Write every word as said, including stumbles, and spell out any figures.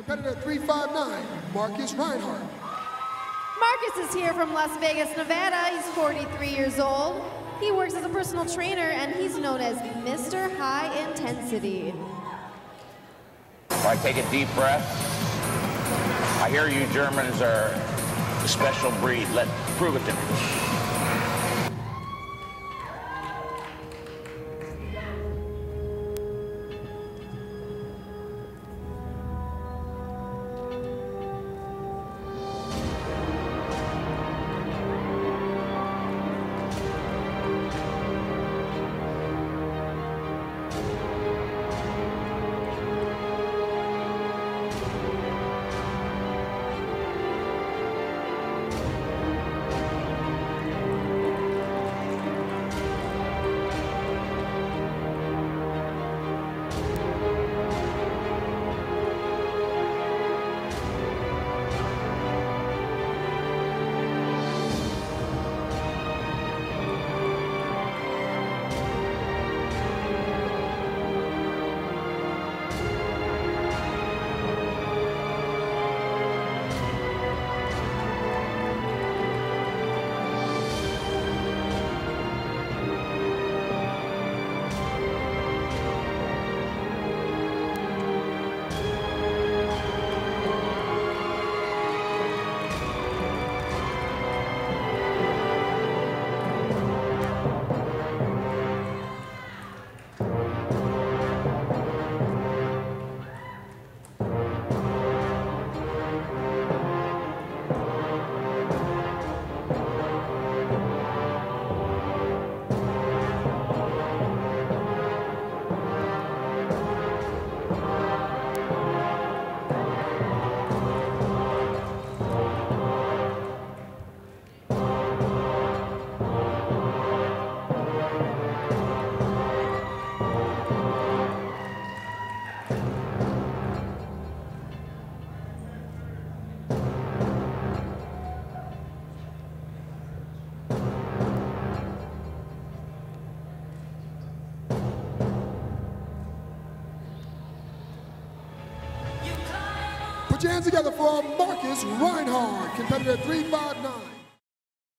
Competitor three five nine, Marcus Reinhardt. Marcus is here from Las Vegas, Nevada. He's forty-three years old. He works as a personal trainer, and he's known as Mister High Intensity. All right, take a deep breath. I hear you Germans are a special breed. Let prove it to me. Put your hands together for Marcus Reinhardt, competitor three five nine.